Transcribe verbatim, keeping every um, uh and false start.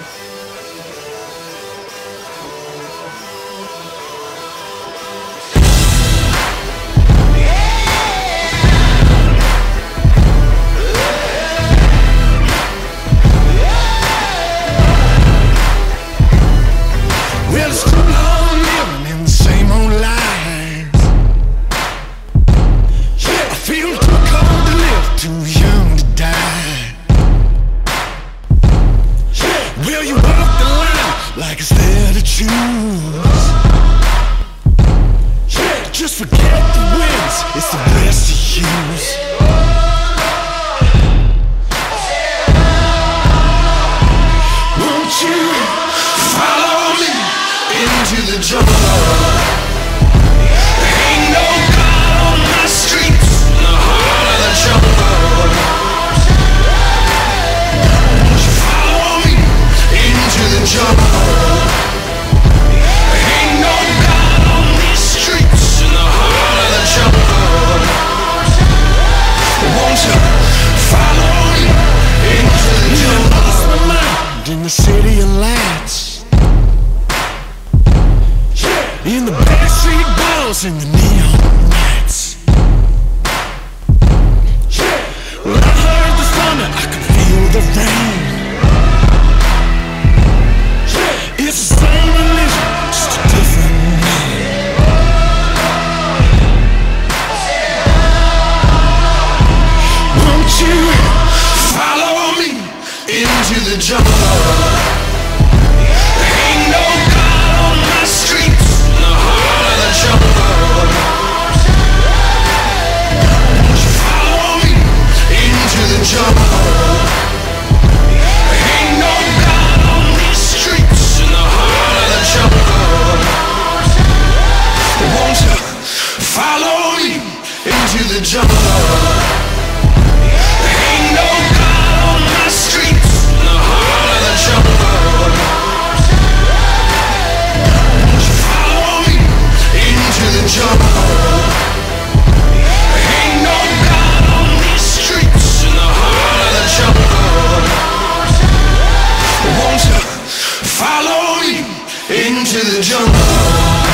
Well, it's too long living in the same old lies. Yeah, I feel too cold to live, too young to die. Yeah, well, you walk the line like it's there to choose. Yeah, just forget the wins, it's the best to use. Won't you follow me into the jungle? There ain't no God on my streets, in the heart of the jungle. Won't you follow me into the jungle? There ain't no God on these streets, in the heart of the jungle. Won't you follow me into the jungle? I lost my mind in the city of lights, in the backstreet balls and the neon lights. Yeah. Well, I heard the thunder, I could feel the rain. Yeah. It's the same religion, just a different name. Won't you follow me into the jungle? There ain't no God on my streets, in the heart of the jungle. Won't you follow me into the jungle? There ain't no God on these streets, in the heart of the jungle. Won't you follow me into the jungle? There ain't no God on my streets, in the heart of the jungle. To the jungle. There ain't no God on these streets, in the heart of the jungle. Won't you follow me into the jungle?